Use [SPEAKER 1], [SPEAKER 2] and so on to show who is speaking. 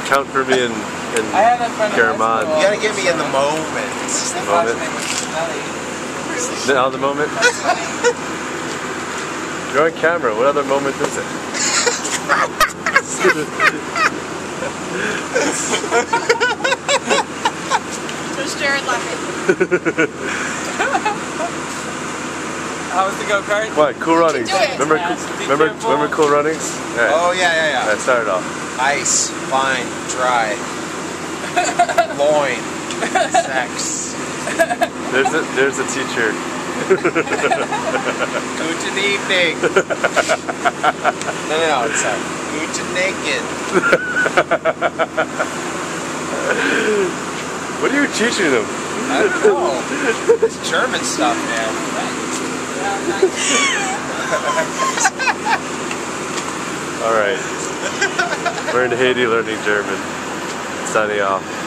[SPEAKER 1] count for me in Jarrod.
[SPEAKER 2] You gotta get me in the moment.
[SPEAKER 1] Now the moment? You're on camera. What other moment is it?
[SPEAKER 3] There's Jarrod laughing.
[SPEAKER 4] How was the go-kart?
[SPEAKER 1] What? Cool Runnings. Remember Cool Runnings? Right.
[SPEAKER 2] Oh yeah.
[SPEAKER 1] Alright, start it off.
[SPEAKER 2] Ice, fine, dry, loin, sex.
[SPEAKER 1] There's a teacher.
[SPEAKER 2] Guten evening. No, it's Guten naked.
[SPEAKER 1] What are you teaching them?
[SPEAKER 2] I don't know. It's German stuff, man.
[SPEAKER 1] Alright. We're in Haiti learning German. Signing off.